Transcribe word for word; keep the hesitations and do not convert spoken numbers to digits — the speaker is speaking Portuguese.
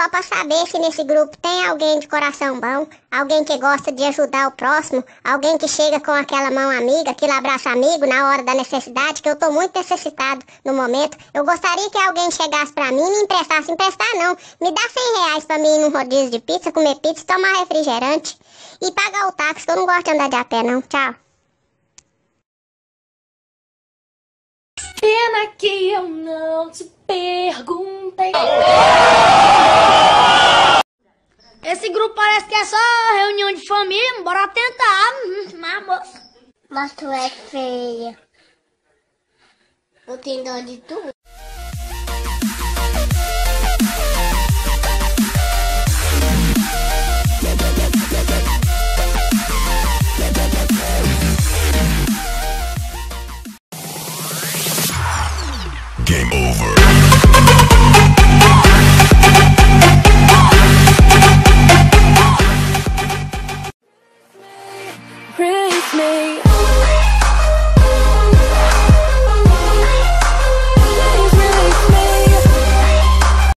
só pra saber se nesse grupo tem alguém de coração bom, alguém que gosta de ajudar o próximo, alguém que chega com aquela mão amiga, aquele abraço amigo na hora da necessidade, que eu tô muito necessitado no momento. Eu gostaria que alguém chegasse pra mim e me emprestasse, emprestar não, me dá cem reais pra mim ir num rodízio de pizza, comer pizza, tomar refrigerante e pagar o táxi, que eu não gosto de andar de a pé não. Tchau. Pena que eu não te perguntei. Esse grupo parece que é só reunião de família, bora tentar. Mas, moça. Mas tu é feia. Eu tenho dó de tu.